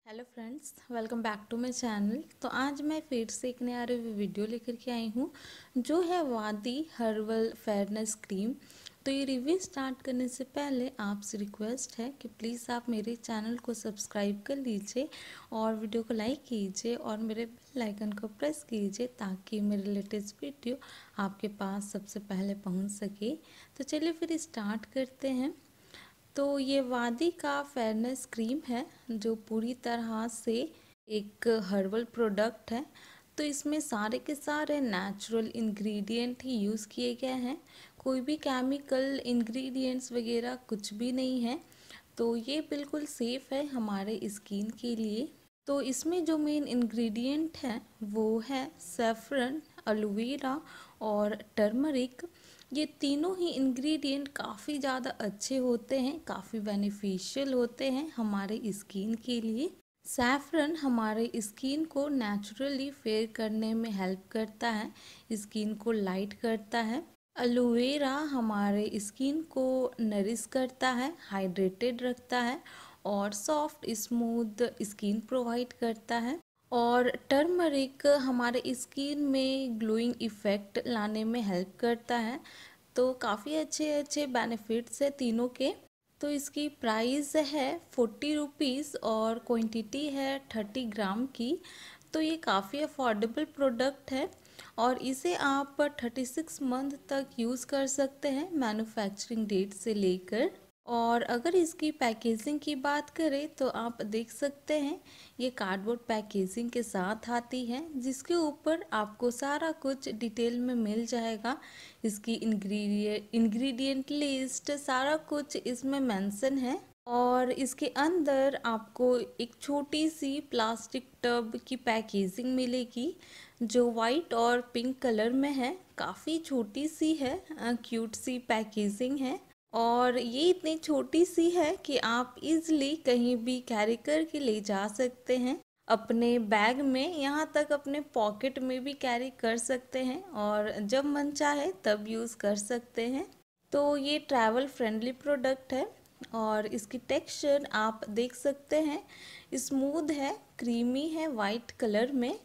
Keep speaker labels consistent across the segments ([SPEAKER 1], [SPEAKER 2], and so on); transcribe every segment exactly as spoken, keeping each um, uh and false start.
[SPEAKER 1] Hello friends, welcome back to my channel. तो आज मैं फिर से एक नया रिव्यू वीडियो लेकर के आई हूँ जो है वादी हर्बल फेयरनेस क्रीम। तो ये रिव्यू स्टार्ट करने से पहले आपसे रिक्वेस्ट है कि प्लीज़ आप मेरे चैनल को सब्सक्राइब कर लीजिए और वीडियो को लाइक कीजिए और मेरे बेल आइकन को प्रेस कीजिए ताकि मेरे लेटेस्ट वीडियो आपके पास सबसे पहले पहुँच सके। तो चलिए फिर स्टार्ट करते हैं। तो ये वादी का फेयरनेस क्रीम है जो पूरी तरह से एक हर्बल प्रोडक्ट है। तो इसमें सारे के सारे नेचुरल इंग्रेडिएंट ही यूज़ किए गए हैं, कोई भी केमिकल इंग्रेडिएंट्स वगैरह कुछ भी नहीं है। तो ये बिल्कुल सेफ़ है हमारे स्किन के लिए। तो इसमें जो मेन इंग्रेडिएंट है वो है सैफरन, एलोवेरा और टर्मरिक। ये तीनों ही इंग्रेडिएंट काफ़ी ज़्यादा अच्छे होते हैं, काफ़ी बेनिफिशियल होते हैं हमारे स्किन के लिए। सैफरन हमारे स्किन को नेचुरली फेयर करने में हेल्प करता है, स्किन को लाइट करता है। एलोवेरा हमारे स्किन को नरिश करता है, हाइड्रेटेड रखता है और सॉफ्ट स्मूथ स्किन प्रोवाइड करता है। और टर्मरिक हमारे स्किन में ग्लोइंग इफ़ेक्ट लाने में हेल्प करता है। तो काफ़ी अच्छे अच्छे बेनिफिट्स है तीनों के। तो इसकी प्राइस है फोर्टी रुपीज़ और क्वांटिटी है थर्टी ग्राम की। तो ये काफ़ी अफोर्डेबल प्रोडक्ट है और इसे आप थर्टी सिक्स मंथ तक यूज़ कर सकते हैं मैन्युफैक्चरिंग डेट से लेकर। और अगर इसकी पैकेजिंग की बात करें तो आप देख सकते हैं ये कार्डबोर्ड पैकेजिंग के साथ आती है जिसके ऊपर आपको सारा कुछ डिटेल में मिल जाएगा। इसकी इंग्रेडिएंट इंग्रेडिएंट लिस्ट सारा कुछ इसमें मेंशन है। और इसके अंदर आपको एक छोटी सी प्लास्टिक टब की पैकेजिंग मिलेगी जो वाइट और पिंक कलर में है। काफ़ी छोटी सी है, क्यूट सी पैकेजिंग है और ये इतनी छोटी सी है कि आप इजली कहीं भी कैरी करके ले जा सकते हैं अपने बैग में, यहाँ तक अपने पॉकेट में भी कैरी कर सकते हैं और जब मन चाहे तब यूज़ कर सकते हैं। तो ये ट्रैवल फ्रेंडली प्रोडक्ट है और इसकी टेक्सचर आप देख सकते हैं, स्मूथ है, क्रीमी है वाइट कलर में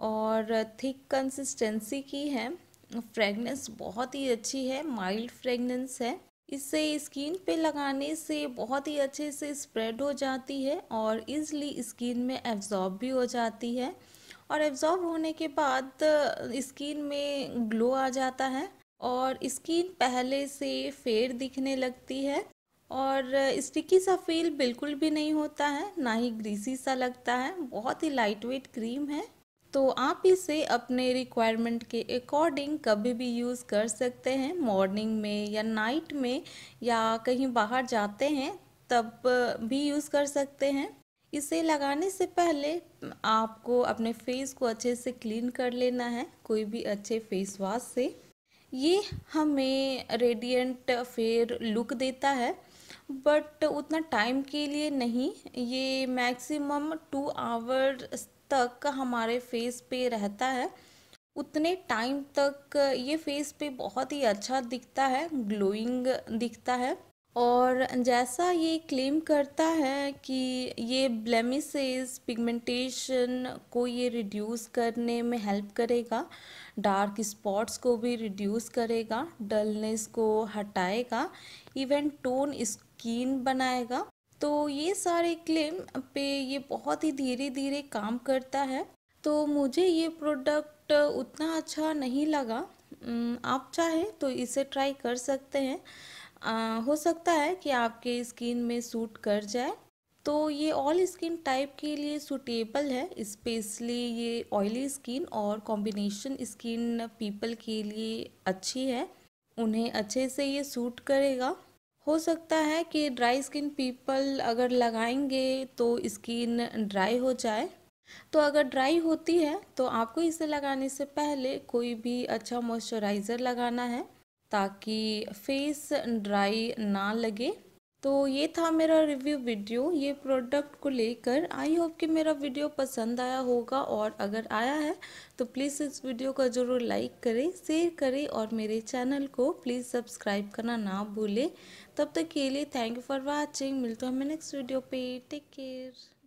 [SPEAKER 1] और थिक कंसिस्टेंसी की है। फ्रेगनेंस बहुत ही अच्छी है, माइल्ड फ्रेगनेंस है। इसे स्किन पे लगाने से बहुत ही अच्छे से स्प्रेड हो जाती है और इजली स्किन में एब्जॉर्ब भी हो जाती है और एब्जॉर्ब होने के बाद स्किन में ग्लो आ जाता है और स्किन पहले से फेयर दिखने लगती है और स्टिकी सा फील बिल्कुल भी नहीं होता है, ना ही ग्रीसी सा लगता है। बहुत ही लाइट वेट क्रीम है। तो आप इसे अपने रिक्वायरमेंट के अकॉर्डिंग कभी भी यूज़ कर सकते हैं, मॉर्निंग में या नाइट में या कहीं बाहर जाते हैं तब भी यूज़ कर सकते हैं। इसे लगाने से पहले आपको अपने फेस को अच्छे से क्लीन कर लेना है कोई भी अच्छे फेस वॉश से। ये हमें रेडिएंट फेयर लुक देता है बट उतना टाइम के लिए नहीं, ये मैक्सिमम टू आवर्स तक हमारे फेस पे रहता है। उतने टाइम तक ये फेस पे बहुत ही अच्छा दिखता है, ग्लोइंग दिखता है। और जैसा ये क्लेम करता है कि ये ब्लेमिसेस, पिगमेंटेशन को ये रिड्यूस करने में हेल्प करेगा, डार्क स्पॉट्स को भी रिड्यूस करेगा, डलनेस को हटाएगा, इवन टोन स्किन बनाएगा। तो ये सारे क्लेम पे ये बहुत ही धीरे धीरे काम करता है। तो मुझे ये प्रोडक्ट उतना अच्छा नहीं लगा। आप चाहे तो इसे ट्राई कर सकते हैं, आ, हो सकता है कि आपके स्किन में सूट कर जाए। तो ये ऑल स्किन टाइप के लिए सूटेबल है, स्पेशली ये ऑयली स्किन और कॉम्बिनेशन स्किन पीपल के लिए अच्छी है, उन्हें अच्छे से ये सूट करेगा। हो सकता है कि ड्राई स्किन पीपल अगर लगाएंगे तो स्किन ड्राई हो जाए। तो अगर ड्राई होती है तो आपको इसे लगाने से पहले कोई भी अच्छा मॉइस्चराइज़र लगाना है ताकि फेस ड्राई ना लगे। तो ये था मेरा रिव्यू वीडियो ये प्रोडक्ट को लेकर। आई होप कि मेरा वीडियो पसंद आया होगा और अगर आया है तो प्लीज़ इस वीडियो को ज़रूर लाइक करें, शेयर करें और मेरे चैनल को प्लीज़ सब्सक्राइब करना ना भूलें। तब तक के लिए थैंक यू फॉर वॉचिंग। मिलते हैं हमें नेक्स्ट वीडियो पे। Take care.